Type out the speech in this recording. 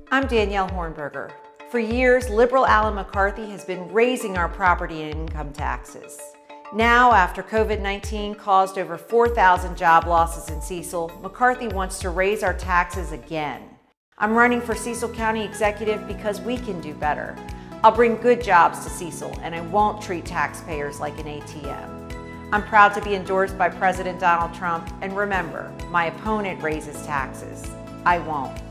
I'm Danielle Hornberger. For years, liberal Alan McCarthy has been raising our property and income taxes. Now, after COVID-19 caused over 4,000 job losses in Cecil, McCarthy wants to raise our taxes again. I'm running for Cecil County Executive because we can do better. I'll bring good jobs to Cecil, and I won't treat taxpayers like an ATM. I'm proud to be endorsed by President Donald Trump, and remember, my opponent raises taxes. I won't.